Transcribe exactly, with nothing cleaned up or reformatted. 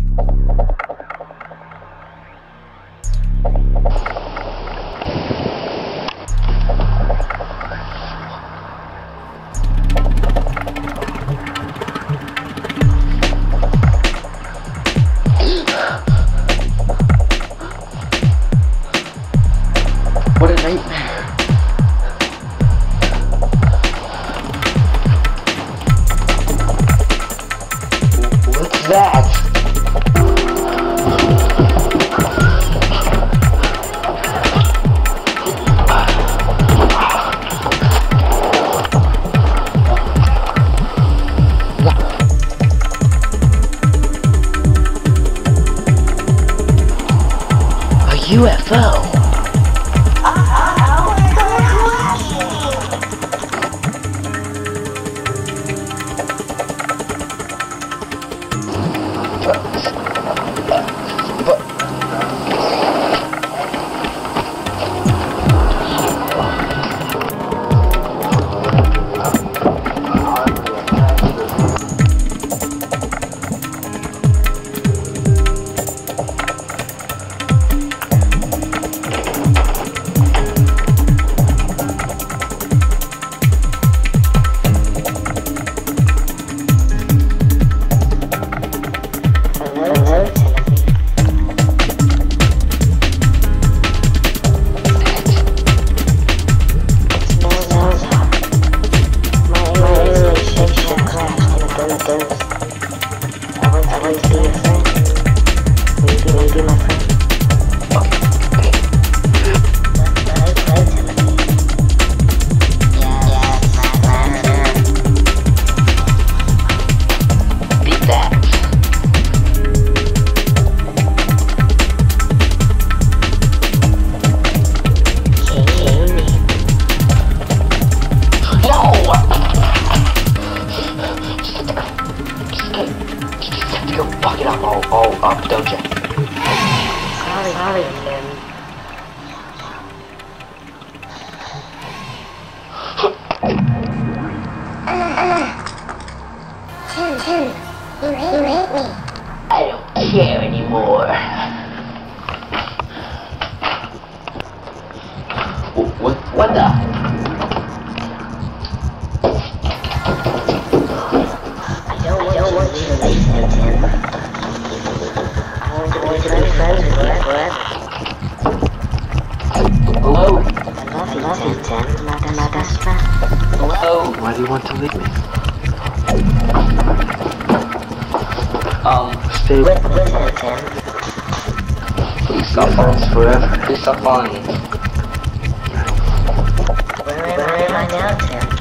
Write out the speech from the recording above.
What a nightmare. What's that? A U F O. Go fuck it up all, all up, don't you? Sorry, sorry, Tim. Tim, Tim, you hate, you hate me. I don't care anymore. What, what the? Hello? I love you, Tim, Tim. You're my best friend. Hello? Why do you want to leave me? Um, stay with Listen, Tim. Please stop following forever. Please stop following me. Where am I now, Tim?